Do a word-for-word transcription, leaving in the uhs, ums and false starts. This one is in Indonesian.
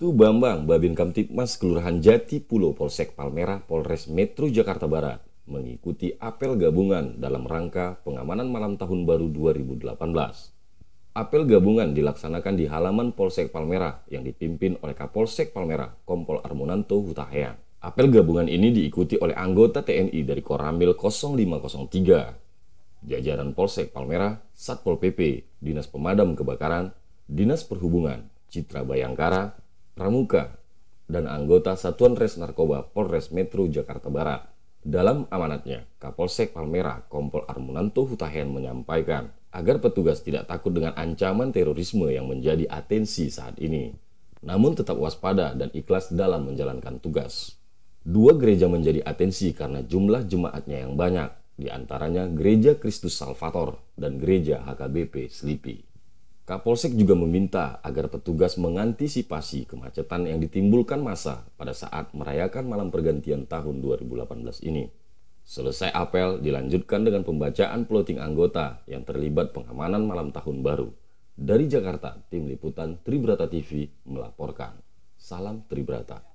Ibtu Bambang, Babin Kamtibmas Kelurahan Jati Pulo, Polsek Palmerah, Polres Metro Jakarta Barat, mengikuti apel gabungan dalam rangka pengamanan malam Tahun Baru dua ribu delapan belas. Apel gabungan dilaksanakan di halaman Polsek Palmerah yang dipimpin oleh Kapolsek Palmerah, Kompol Armunanto Hutahean. Apel gabungan ini diikuti oleh anggota T N I dari Koramil nol lima nol tiga, jajaran Polsek Palmerah, Satpol P P, Dinas Pemadam Kebakaran, Dinas Perhubungan, Citra Bayangkara, Pramuka, dan anggota Satuan Res Narkoba Polres Metro Jakarta Barat. Dalam amanatnya, Kapolsek Palmerah, Kompol Armunanto Hutahean menyampaikan agar petugas tidak takut dengan ancaman terorisme yang menjadi atensi saat ini, namun tetap waspada dan ikhlas dalam menjalankan tugas. Dua gereja menjadi atensi karena jumlah jemaatnya yang banyak, di antaranya Gereja Kristus Salvator dan Gereja H K B P Slipi. Kapolsek juga meminta agar petugas mengantisipasi kemacetan yang ditimbulkan massa pada saat merayakan malam pergantian tahun dua ribu delapan belas ini. Selesai apel dilanjutkan dengan pembacaan plotting anggota yang terlibat pengamanan malam tahun baru. Dari Jakarta, tim liputan Tribrata T V melaporkan. Salam Tribrata.